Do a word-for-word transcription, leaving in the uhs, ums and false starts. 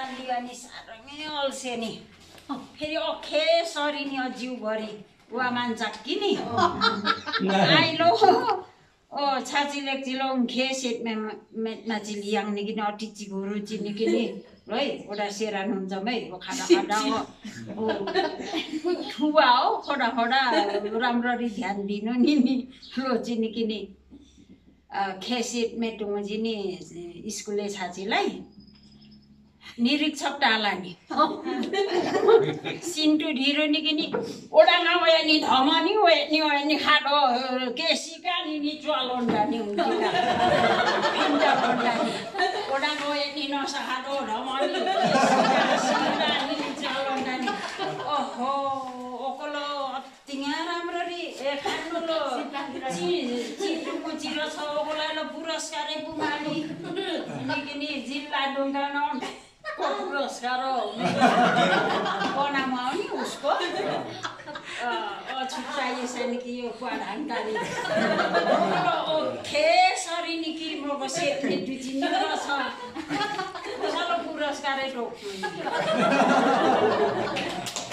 लियो नि साह्रै अल्छे नि फेरि ओखे सरी नि जिउभरि वा मान्छा कि नि आइलो ओ छाची लेक्चिलो खे सेट मेटना चिलियाङ नि किन अटिची गुरु चिनि किनि है ओडा सेरान हुन्छ मै ओ खाना खाना ओ ठुवा हो खडा खडा राम्ररी ध्यान दिनु नि नि लो चिनि किनि खेसिट मेटुङ जिनि स्कुलले छाचीलाई निरीक्षक टाला नि सिन्टु ढिरो नि किनि ओडा नभए नि धमनी ओए नि ओए नि खाडो केसिका नि नि च्वालोन्डा नि हुन्थ्यो पिन्डा लोन्डा नि ओडा नभए नि नसखाडो धमनी केसिका नि नि च्वालोन्डा नि ओहो ओकलो तिङा राम्ररी ए खानु लो चि चिटुको चिरो छ ओकलाई लो पुरस्कारै पुमाली नि किनि जिल्ला डुङ्गानो पुरस्कार बनामा हो नि उसको छुट्टाइएछ नि कि यो पढाङ्काले ओखे सरी नि कि मको सेतले दुचिनी छ सालो पुरस्कारै टोक्छु